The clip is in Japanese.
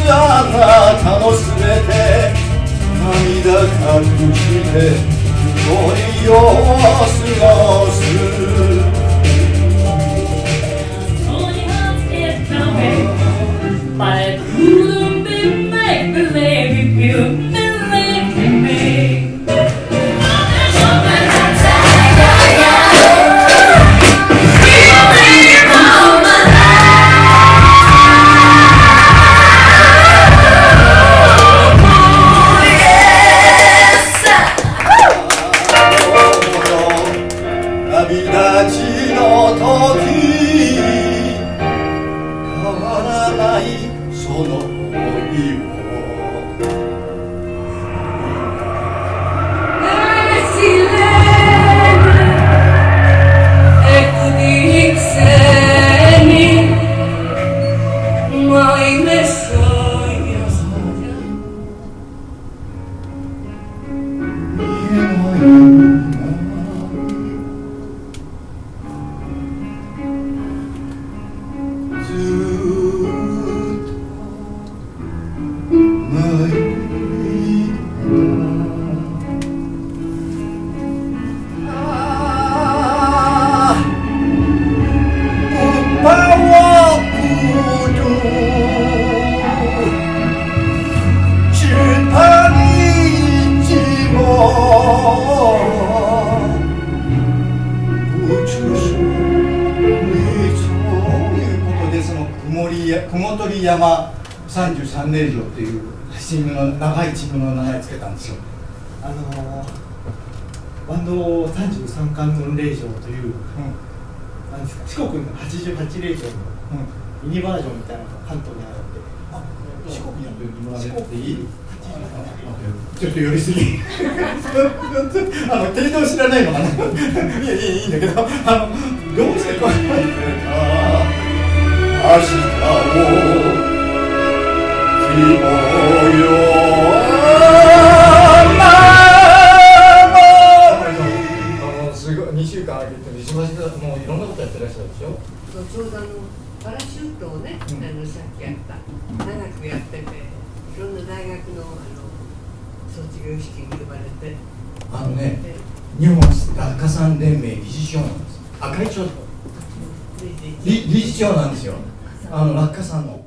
あなたのすべて涙隠して恋を過ごす But I couldn't be make believe if you believe in me. 雲取山33霊場っていうチームの長いチームの名前つけたんですよ。 バンド33関門霊場という、なんですか、四国の88霊場のミニバージョンみたいなのが関東にあるんで。 四国にあるミニバージョンっていい？ちょっと寄りすぎ程度知らないのかな。いいんだけど、どうしてこれ明日を希望よすごい2週間空けて忙しくもういろんなことやってらっしゃるでしょ。 ちょうどパラシュートをね、さっきやった長くやってて、いろんな大学の卒業式に呼ばれて日本落下山連盟理事長なんです。会長理事長なんですよ。落下山の